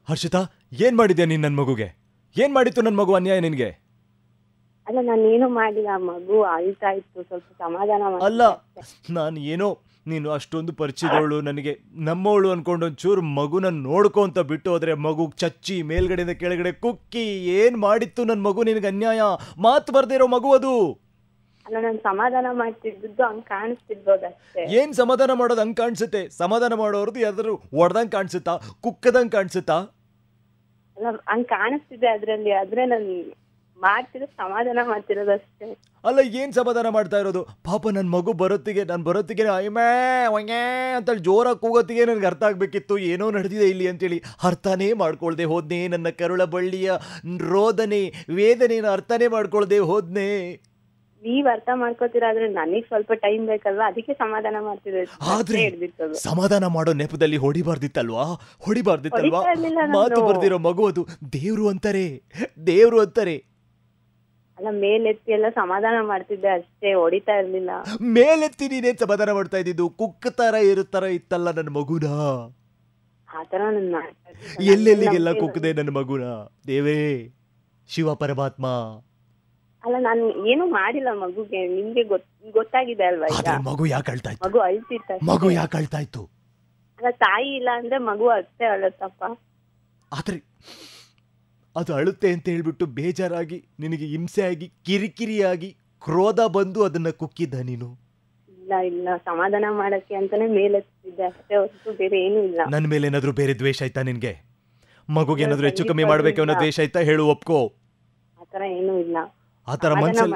ಹರ್ಷಿತಾ, ಏನ್ ಮಾಡಿದ್ಯಾ ನೀನ್ ನನ್ನ ಮಗುಗೆ? ಏನ್ ಮಾಡಿತ್ತು ನನ್ನ ಮಗು ಅನ್ಯಾಯ ನಿನ್ಗೆ? ಅಲ್ಲ ನಾನೇನು ಮಾಡಿಲ್ಲ, ಮಗು ಅಳ್ತಾ ಇತ್ತು, ಸ್ವಲ್ಪ ಸಮಾಧಾನ ಮಾಡಿ. ಅಲ್ಲ, ನಾನು ಏನೋ ನೀನು ಅಷ್ಟೊಂದು ಪರಿಚಯದವಳು, ನನಗೆ ನಮ್ಮವಳು ಅನ್ಕೊಂಡು ಒಂಚೂರು ಮಗುನ ನೋಡ್ಕೊ ಅಂತ ಬಿಟ್ಟು ಹೋದ್ರೆ ಮಗು ಚಚ್ಚಿ ಮೇಲ್ಗಡೆಯಿಂದ ಕೆಳಗಡೆ ಕುಕ್ಕಿ ಏನ್ ಮಾಡಿತ್ತು ನನ್ನ ಮಗು ನಿನಗೆ ಅನ್ಯಾಯ? ಮಾತು ಬರ್ದೇ ಇರೋ ಮಗು ಅದು. ಅಲ್ಲ ನಾನು ಸಮಾಧಾನ ಮಾಡ್ತಿದ್ದು ಹಂಗ್ ಕಾಣಿಸ್ತಿರ್ಬೋದಷ್ಟೇ. ಏನ್ ಸಮಾಧಾನ ಮಾಡೋದು ಹಂಗ್ ಕಾಣಿಸುತ್ತೆ? ಸಮಾಧಾನ ಮಾಡೋರ್ದು ಯಾವ್ದಾದ್ರು ಒಡ್ದಂಗ್ ಕಾಣಿಸುತ್ತಾ, ಕುಕ್ಕದಂಗ್ ಕಾಣಿಸುತ್ತಾ? ಅಲ್ಲ ಹಂಗ್ ಕಾಣಿಸ್ತಿದೆ ಅದ್ರಲ್ಲಿ, ಆದ್ರೆ ನಾನು ಮಾಡ್ತಿರೋ ಸಮಾಧಾನ ಮಾಡ್ತಿರೋದಷ್ಟೇ. ಅಲ್ಲ, ಏನ್ ಸಮಾಧಾನ ಮಾಡ್ತಾ ಇರೋದು? ಪಾಪ ನನ್ನ ಮಗು ಬರೋತ್ತಿಗೆ ಅಯ್ಮೇ ಒಂಗೇ ಅಂತೇಳಿ ಜೋರಾಗಿ ಕೂಗೋತ್ತಿಗೆ ನನಗೆ ಅರ್ಥ ಆಗ್ಬೇಕಿತ್ತು ಏನೋ ನಡೆದಿದೆ ಇಲ್ಲಿ ಅಂತೇಳಿ. ಅರ್ಥನೇ ಮಾಡ್ಕೊಳ್ದೆ ಹೋದ್ನೆ, ನನ್ನ ಕರುಳ ಬಳ್ಳಿಯ ರೋದನೆ ವೇದನೆನ ಅರ್ಥನೇ ಮಾಡ್ಕೊಳ್ದೆ ಹೋದ್ನೆ. ನೀವ್ ಅರ್ಥ ಮಾಡ್ಕೋತೀರಾ, ಆದ್ರೆ ನನಗ್ ಸ್ವಲ್ಪ ಟೈಮ್ ಬೇಕಲ್ವಾ, ಅದಕ್ಕೆ ಸಮಾಧಾನ ಮಾಡ್ತಿದ್ದೆ. ಆದ್ರೆ ಸಮಾಧಾನ ಮಾಡೋ ನೆಪದಲ್ಲಿ ಹೊಡಿಬಾರ್ದಿತ್ತಲ್ವಾ? ಮಾತು ಬರ್ದಿರೋ ಮಗು ಅದು. ದೇವ್ರು ಅಂತಾರೆ. ಅಲ್ಲ ಮೇಲೆತ್ತಿ ಎಲ್ಲ ಸಮಾಧಾನ ಮಾಡ್ತಿದ್ದೆ ಅಷ್ಟೇ, ಹೊಡಿತಾ ಇರ್ಲಿಲ್ಲ. ಮೇಲೆತ್ತಿ ನೀನೇನ್ ಸಮಾಧಾನ ಮಾಡ್ತಾ ಇದ್ದಿದ್ದು? ಕುಕ್ಕ ತರ ಇರುತ್ತರ ಇತ್ತಲ್ಲ ನನ್ನ ಮಗುನ. ಆತರ ಎಲ್ಲೆಲ್ಲಿಗೆಲ್ಲ ಕುಕ್ಕದೆ ನನ್ನ ಮಗುನ. ದೇವೇ ಶಿವ ಪರಮಾತ್ಮ. ಅಲ್ಲ ನಾನು ಏನು ಮಾಡಿಲ್ಲ ಮಗುಗೆ, ನಿಮ್ಗೆ ಗೊತ್ತಾಗಿದೆ ಅಲ್ವಾ? ಮಗು ಯಾಕೆ ಅಳ್ತಾ ಇತ್ತು? ಮಗು ಅಳ್ತಾ ಇತ್ತು. ಅಲ್ಲ ತಾಯಿ ಇಲ್ಲ ಅಂದ್ರೆ ಮಗು ಅಷ್ಟೇ ಅಳುತ್ತಪ್ಪ. ಆದ್ರೆ ಅದು ಅಳುತ್ತೆ ಅಂತ ಹೇಳ್ಬಿಟ್ಟು ಬೇಜಾರಾಗಿ ನಿನಗೆ ಹಿಂಸೆ ಆಗಿ ಕಿರಿಕಿರಿಯಾಗಿ ಕ್ರೋಧ ಬಂದು ಅದನ್ನ ಕುಕ್ಕಿದ್ದ ನೀನು? ಇಲ್ಲ ಸಮಾಧಾನ ಮಾಡಕ್ಕೆ ಅಂತಾನೆ ಮೇಲೆತ್ತಿದ್ದೆ ಅಷ್ಟೇ, ಹೊರತು ಬೇರೆ ಏನು ಇಲ್ಲ. ನನ್ನ ಮೇಲೆ ಏನಾದ್ರು ಬೇರೆ ದ್ವೇಷ ಆಯ್ತಾ ನಿನ್ಗೆ? ಮಗುಗೆ ಏನಾದ್ರು ಹೆಚ್ಚು ಕಮ್ಮಿ ಮಾಡ್ಬೇಕು ಅನ್ನೋ ದ್ವೇಷ ಆಯ್ತಾ? ಹೇಳು, ಒಪ್ಕೋ. ಆತರ ಏನೂ ಇಲ್ಲ. ಆತರ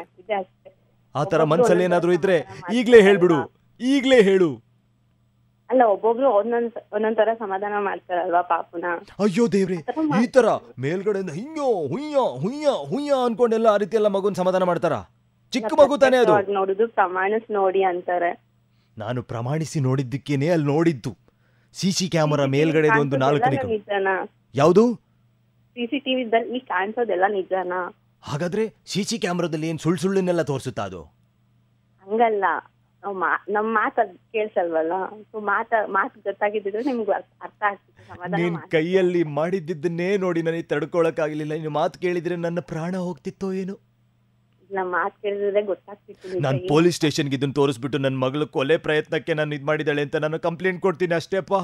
ಮನ್ಸಲ್ಲಿ ಏನಾದ್ರು ಇದ್ರೆ ಈಗ್ಲೇ ಹೇಳ್ಬಿಡು, ಈಗ್ಲೇ ಹೇಳು. ಅಲ್ಲ ಒಬ್ಬೊಬ್ರು ಒಂದೊಂದ್ ತರ ಸಮಾಧಾನ ಮಾಡ್ತಾರಲ್ವಾ ಪಾಪುನ. ಅಯ್ಯೋ ದೇವ್ರೆ, ಈ ತರ ಮೇಲ್ಗಡೆಯಿಂದ ಹುಯ್ಯ ಅನ್ಕೊಂಡೆಲ್ಲ ಆ ರೀತಿ ಎಲ್ಲ ಮಗುನ್ ಸಮಾಧಾನ ಮಾಡ್ತಾರ? ಚಿಕ್ಕ ಮಗು ತಾನೇ ಅದು. ನೋಡುದು ಪ್ರಮಾಣಿಸಿ ನೋಡಿ ಅಂತಾರೆ. ನಾನು ಪ್ರಮಾಣಿಸಿ ನೋಡಿದ್ದಕ್ಕೇನೆ ಅಲ್ಲಿ ನೋಡಿದ್ದು. ಸಿಸಿ ಕ್ಯಾಮರಾ ಮೇಲ್ಗಡೆ ಒಂದು 4 ಯಾವುದು CCTV ಕಾಣಿಸೋದೆಲ್ಲ ನಿಜನಾ? ಹಾಗಾದ್ರೆ ಸಿಸಿ ಕ್ಯಾಮ್ರಾದಲ್ಲಿ ಏನ್ ಸುಳ್ಳೆಲ್ಲ ತೋರಿಸುತ್ತಾ ಅದು? ಹಂಗಲ್ಲ, ನಮ್ ಮಾತು ಕೇಳ್ಸಲ್ವಲ್ಲ, ಮಾತು ಗೊತ್ತಾಗಿದ್ರೆ ನಿಮ್ಗೆ ಅರ್ಥ ಆಗ್ತಿತ್ತು. ನೀನ್ ಕೈಯಲ್ಲಿ ಮಾಡಿದ್ದನ್ನೇ ನೋಡಿ ನನಗೆ ತಡ್ಕೊಳಕ್ ಆಗ್ಲಿಲ್ಲ. ನೀನು ಮಾತು ಕೇಳಿದ್ರೆ ನನ್ನ ಪ್ರಾಣ ಹೋಗ್ತಿತ್ತೋ ಏನೋ. ನಮ್ಮ ಮಾತು ಕೇಳಿದ್ರೆ ಗೊತ್ತಾಗ್ತಿತ್ತು. ನಾನು ಪೊಲೀಸ್ ಸ್ಟೇಷನ್ಗೆ ಇದನ್ನ ತೋರಿಸ್ಬಿಟ್ಟು ನನ್ನ ಮಗಳು ಕೊಲೆ ಪ್ರಯತ್ನಕ್ಕೆ ನಾನು ಇದ್ ಮಾಡಿದಾಳೆ ಅಂತ ನಾನು ಕಂಪ್ಲೇಂಟ್ ಕೊಡ್ತೀನಿ ಅಷ್ಟೇಪ್ಪ.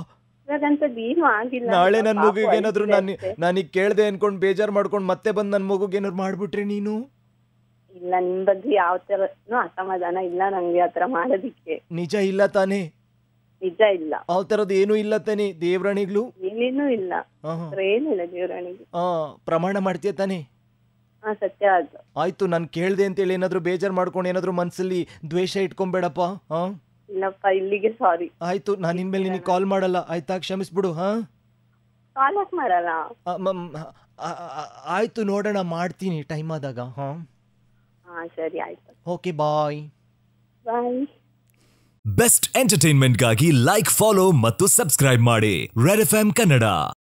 ನಾಳೆ ನನ್ ಮಗುಗೆ ಏನಾದ್ರು ನಾನೀಗ ಕೇಳ್ದೆ ಅನ್ಕೊಂಡ್ ಬೇಜಾರ್ ಮಾಡ್ಕೊಂಡ್ ಮತ್ತೆ ಬಂದ್ ನನ್ ಮಗುಗೆ ಏನಾದ್ರು ಮಾಡ್ಬಿಟ್ರೆ ನೀನು? ಇಲ್ಲ, ನಿಮ್ ಬಗ್ಗೆ ಯಾವ ತರನು ಅಸಮಾಧಾನ ಇಲ್ಲ ನಂಗೆ ಆತರ ಮಾಡೋದಿಕ್ಕೆ. ನಿಜ ಇಲ್ಲ ತಾನೇ? ನಿಜ ಇಲ್ಲ. ಆ ತರದ್ ಏನು ಇಲ್ಲ ತಾನೇ? ದೇವ್ರಾಣಿಗ್ಲು ಏನೇನು ಇಲ್ಲ, ಏನಿಲ್ಲ ದೇವ್ರಾಣಿಗೆ. ಪ್ರಮಾಣ ಮಾಡ್ತೀಯ ತಾನೇ? ಸತ್ಯ. ಅದು ಆಯ್ತು, ನಾನ್ ಕೇಳ್ದೆ ಅಂತೇಳಿ ಏನಾದ್ರು ಬೇಜಾರ್ ಮಾಡ್ಕೊಂಡು ಏನಾದ್ರು ಮನ್ಸಲ್ಲಿ ದ್ವೇಷ ಇಟ್ಕೊಂಬೇಡಪ್ಪ. ಇಲ್ಲಪ್ಪ, ಇಲ್ಲಿಗೆ ಸಾರಿ. ಆಯ್ತು, ನಾನು ಇನ್ಮೇಲೆ ನಿನಗೆ ಕಾಲ್ ಮಾಡಲ್ಲ ಆಯ್ತಾ? ಕ್ಷಮಿಸ್ಬಿಡು. ಕಾಲ್ ಯಾಕೆ ಮಾಡಲ್ಲ? ಆಯ್ತು, ನೋಡೋಣ, ಮಾಡ್ತೀನಿ ಟೈಮ್ ಆದಾಗ. ಸರಿ ಆಯ್ತು. Okay, bye. ಬೆಸ್ಟ್ ಎಂಟರ್ಟೈನ್ಮೆಂಟ್ಗಾಗಿ ಲೈಕ್, ಫಾಲೋ ಮತ್ತು ಸಬ್ಸ್ಕ್ರೈಬ್ ಮಾಡಿ ರೆಡ್ FM ಕನ್ನಡ.